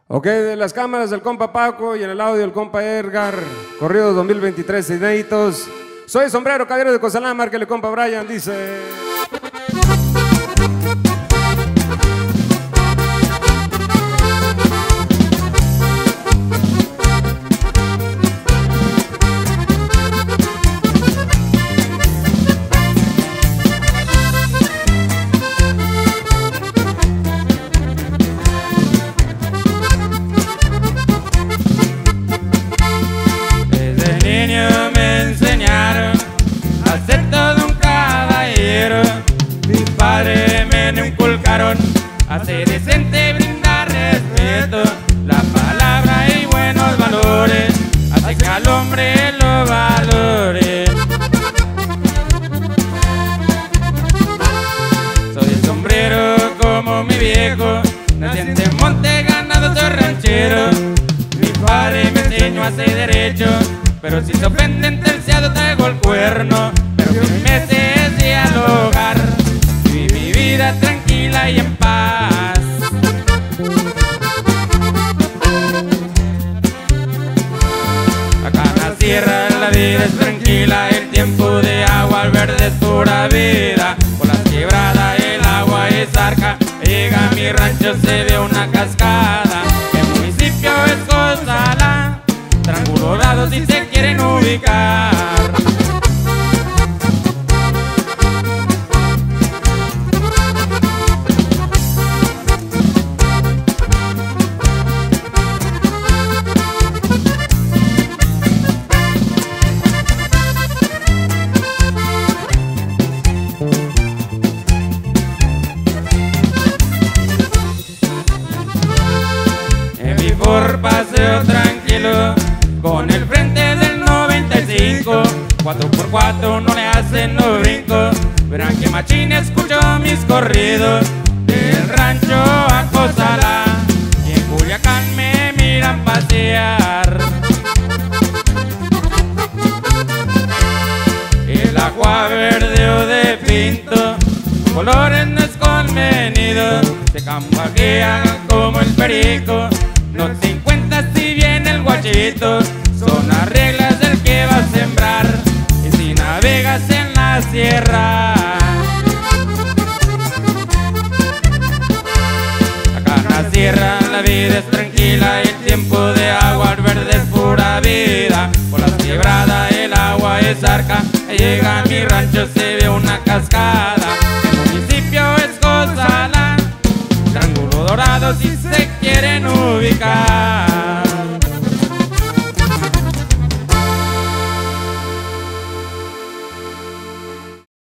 Ok, de las cámaras del compa Paco y en el audio el compa Edgar, corrido 2023 inéditos. Soy Sombrero, caballero de Cozalá, márquele compa Brian, dice... Me enseñaron a ser todo un caballero. Mis padres me inculcaron a ser decente, brindar respeto, la palabra y buenos valores, hace que al hombre lo valore. Soy el sombrero como mi viejo, naciente en monte, ganado, soy ranchero. Mi padre me enseñó a ser derecho, pero si se ofenden terciado traigo el cuerno. Pero mi meta es dialogar, vivir mi vida tranquila y en paz. Acá en la sierra la vida es tranquila, el tiempo de agua al verde es pura vida. Por las quebradas el agua es arca, llega a mi rancho se ve una cascada. El municipio es Cozalá, Triángulo Dorado si se quieren ubicar. En mi por paseo tranquilo, con el frente del 95, 4x4 no le hacen los brincos. Verán que machín escucho mis corridos, del rancho a Cozalá, y en Culiacán me miran pasear. El agua verde o de pinto, colores no es convenido, se cambajean como el perico. No te encuentras si viene el guachito, son las reglas del que va a sembrar. Y si navegas en la sierra, acá en la sierra la vida es tranquila, el tiempo de agua al verde es pura vida. Por las quebradas el agua es arca, llega a mi rancho se ve una cascada. El municipio es Cozalá, Triángulo Dorado si se quieren ubicar.